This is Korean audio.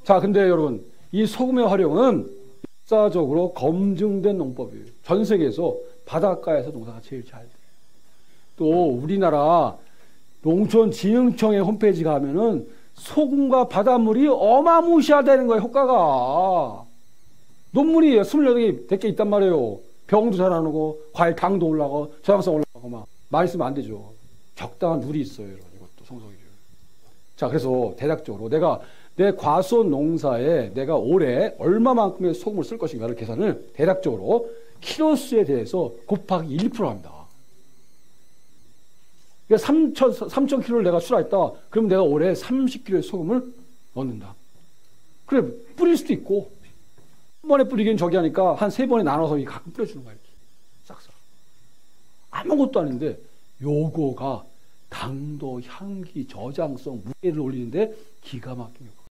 자, 근데 여러분, 이 소금의 활용은 역사적으로 검증된 농법이에요. 전 세계에서 바닷가에서 농사가 제일 잘 돼요. 또 우리나라 농촌진흥청의 홈페이지 가면은 소금과 바닷물이 어마무시하다는 거예요, 효과가. 논문이 28개, 100개 있단 말이에요. 병도 잘 안 오고, 과일 당도 올라가고, 저항성 올라가고, 막. 많이 쓰면 안 되죠. 적당한 물이 있어요, 여러분. 이것도 성성이죠. 자, 그래서 대략적으로 내가 내 과수원 농사에 내가 올해 얼마만큼의 소금을 쓸 것인가를 계산을 대략적으로 키로수에 대해서 곱하기 1% 합니다. 그러니까 3,000kg를 내가 출하했다. 그럼 내가 올해 30kg의 소금을 넣는다. 그래, 뿌릴 수도 있고, 한 번에 뿌리긴 저기 하니까 한 3번에 나눠서 가끔 뿌려주는 거야. 싹싹. 아무것도 아닌데, 요거가 당도, 향기, 저장성, 무게를 올리는데 기가 막히는 거예요.